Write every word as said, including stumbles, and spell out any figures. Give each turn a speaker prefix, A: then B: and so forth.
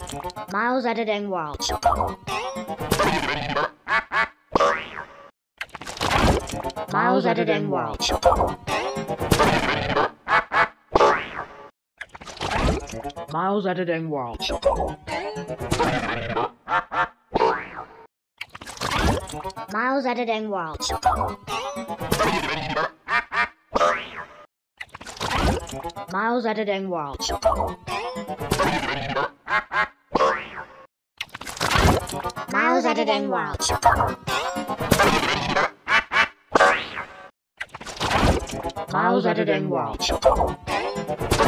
A: Miles Editing World. Miles Editing World. Miles Editing World. Miles Editing World. Miles Editing World. Miles Editing World. Miles Editing World.